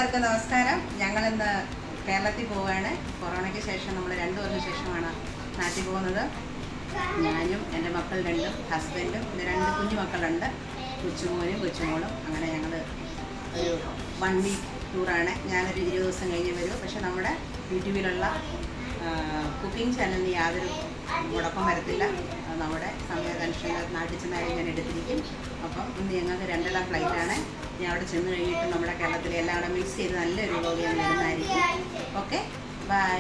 എല്ലാവർക്കും നമസ്കാരം. ഞങ്ങളിന്ന് കേരളത്തിൽ പോവുകയാണ്. കൊറോണയ്ക്ക് ശേഷം നമ്മൾ 2 വർഷത്തിന് ശേഷമാണ് നാട്ടിൽ പോകുന്നത്. ഞാനും എൻ്റെ മക്കൾ രണ്ടും, ഹസ്ബൻഡും, പിന്നെ 2 കുഞ്ഞു മക്കളുണ്ട്, കൊച്ചുമോനും കൊച്ചുമോളും. അങ്ങനെ ഞങ്ങൾ ഒരു 1 വീക്ക് ടൂറാണ്. ഞാനൊരു 20 ദിവസം കഴിഞ്ഞ് വരും. പക്ഷെ നമ്മുടെ യൂട്യൂബിലുള്ള കുക്കിംഗ് ചാനലിന് യാതൊരു മുടക്കം വരത്തില്ല. നമ്മുടെ സമയാനുഷ്ഠാനം നാട്ടിൽ ചെന്നാലും ഞാൻ എടുത്തിരിക്കും. അപ്പം ഇന്ന് ഞങ്ങൾക്ക് 2 ഫ്ലൈറ്റാണ്. ഞാൻ അവിടെ ചെന്ന് കഴിഞ്ഞിട്ട് നമ്മുടെ കേരളത്തിലെ എല്ലാം കൂടെ മിക്സ് ചെയ്ത് നല്ലൊരു വ്ലോഗ് ഞാൻ വരുന്നതായിരിക്കും. Okay, bye.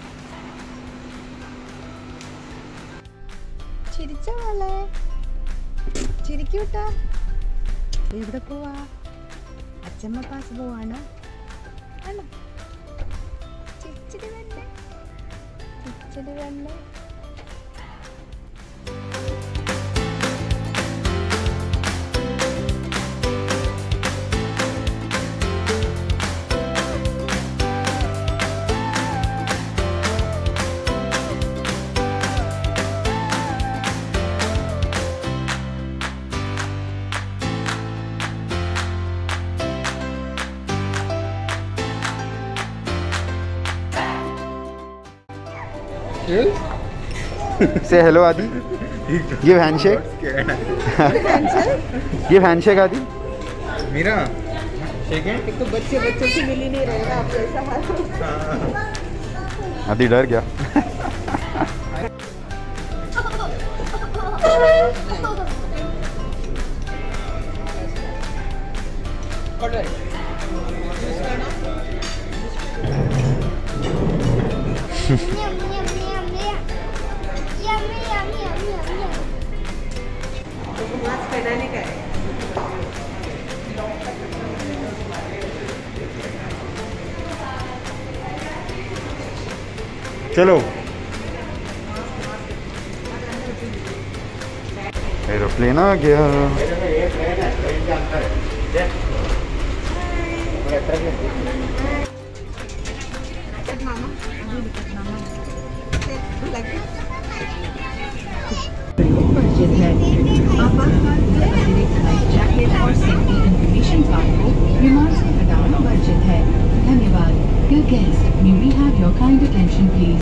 ചിരിച്ച പോലെ ചിരിക്കൂട്ടോ. എവിടെ പോവാ? അച്ഛമ്മ പാസ് പോവാണ്. ആണോ? ചിരിച്ചിട്ട് തന്നെ, ചിരിച്ചിട്ട് തന്നെ. Say hello, Adi. Give handshake. Give handshake, Adi. मीरा शेक है। एक तो बच्चे से मिल ही नहीं रहेगा आपको ऐसा हाल। Adi डर गया. चलो एरोप्लेन आ गया. धन्यवाद. Dear guest, may we have your kind attention, please?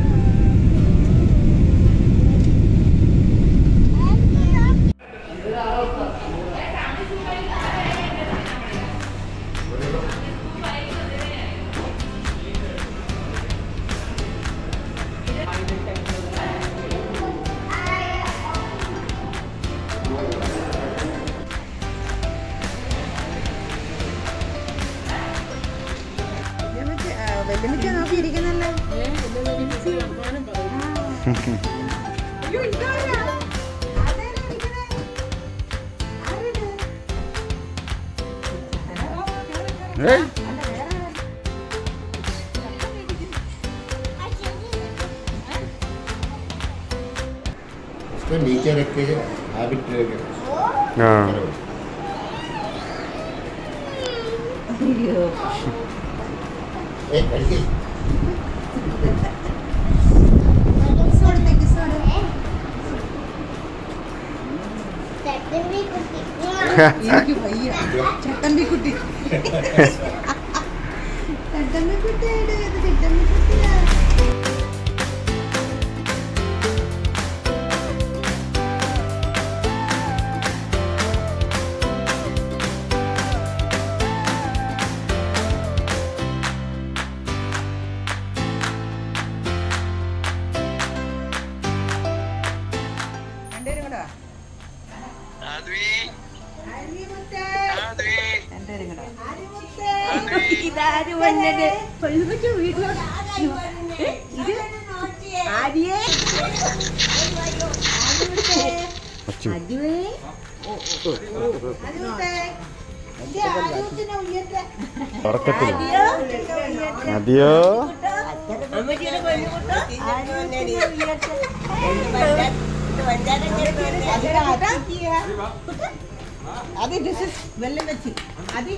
വെല്ലുമിക്ക നോക്കിയിരിക്കുന്നല്ലേ? Hey. इसको नीचे रख के हैबिट रखे। हाँ. एक लड़की എനിക്ക് വയ്യ. ചട്ടമ്പി കുട്ടി, ചട്ടമ്പി കുട്ടിയായിട്ട് ചട്ടമ്പി കുട്ടിയാ. ഇതാര് വന്നത്? കൊല്ലുപറ്റു വീട്ടിലോട്ട് ഇത് ആദ്യേ Adio. అది దిస్ ఇస్ వెల్లమెచ్చి. అది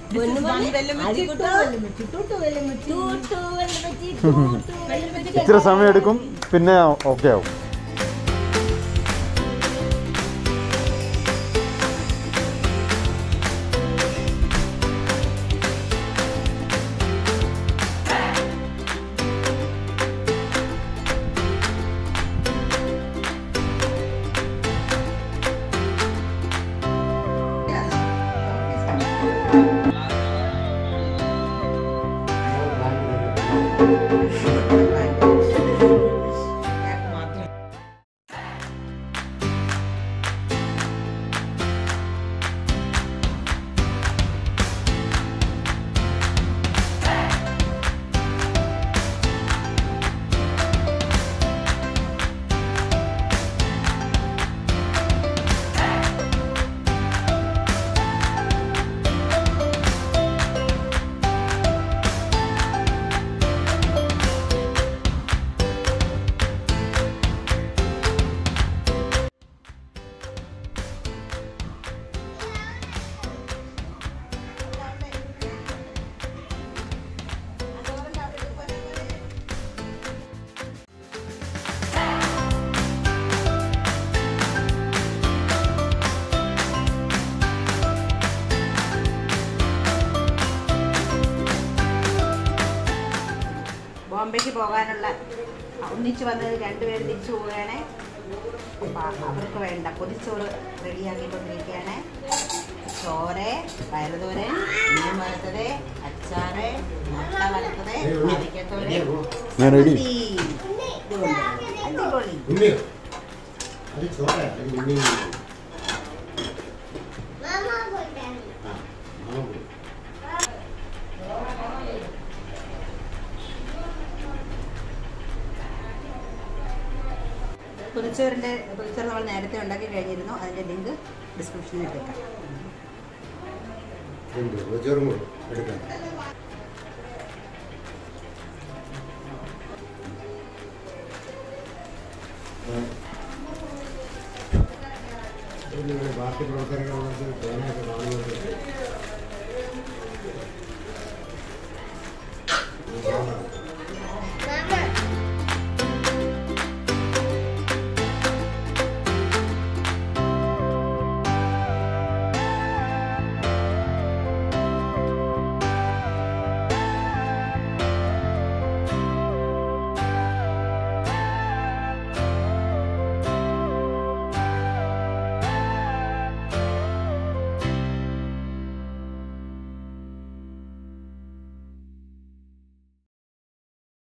ഇത്ര സമയം എടുക്കും, പിന്നെ ഓക്കെ ആവും. പോകാനുള്ള ഒന്നിച്ച് വന്ന് 2 പേര് തിരിച്ചു പോവുകയാണ്. അപ്പം അവർക്ക് വേണ്ട പൊതിച്ചോറ് റെഡിയാക്കിക്കൊണ്ടിരിക്കുകയാണ്. ചോറ്, പയറുതോരൻ, മീൻ വറുത്തത്, അച്ചാറ്, മുട്ട വറുത്തത്, പാലിക്കത്തോരൻ, ഞാൻ റെഡി. ഇതുകൊണ്ട് അടിപൊളി. ഉണ്ണിയോ അത് ചോറാ അത് ഉണ്ണി പൊതിച്ചോറ് നമ്മൾ നേരത്തെ ഉണ്ടാക്കി കഴിഞ്ഞിരുന്നു. അതിൻ്റെ ലിങ്ക് ഡിസ്ക്രിപ്ഷനിൽ ഇട്ടേക്കാം. ചോറും കൂടെ എടുക്കാം. പാർട്ടി പ്രവർത്തനങ്ങൾ തേങ്ങയൊക്കെ കാണുന്നത്